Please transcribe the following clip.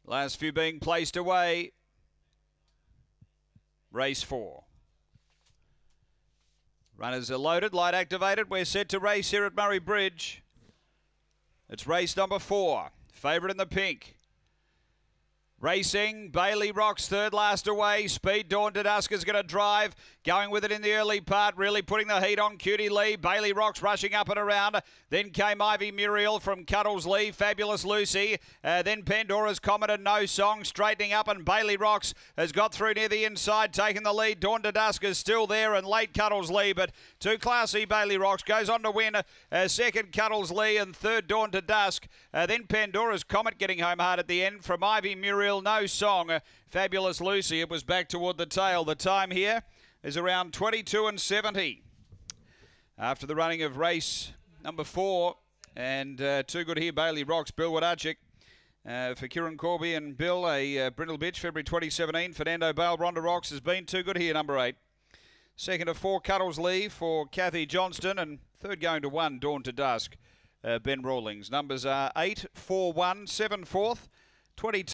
Last few being placed away. Race 4. Runners are loaded, light activated. We're set to race here at Murray Bridge. It's race number 4. Favourite in the pink. Racing, Bailey Rocks third last away. Speed Dawn to Dusk is going to drive. Going with it in the early part, really putting the heat on Cutie Lee. Bailey Rocks rushing up and around. Then came Ivy Muriel from Cuddles Lee. Fabulous Lucy. Then Pandora's Comet and No Song straightening up, and Bailey Rocks has got through near the inside, taking the lead. Dawn to Dusk is still there, and late Cuddles Lee, but too classy. Bailey Rocks goes on to win. Second Cuddles Lee and third Dawn to Dusk. Then Pandora's Comet getting home hard at the end from Ivy Muriel. No Song. Fabulous Lucy. It was back toward the tail. The time here is around 22:70 after the running of race number 4, and Too Good Here, Bailey Rocks, Bill Wadarchik for Kieran Corby and Bill, a Brindle Bitch, February 2017. Fernando Bale, Rhonda Rocks has been Too Good Here, number 8. Second to 4, Cuddles Lee for Kathy Johnston, and third going to 1, Dawn to Dusk, Ben Rawlings. Numbers are 8, 4, 1, 7 fourth, 22.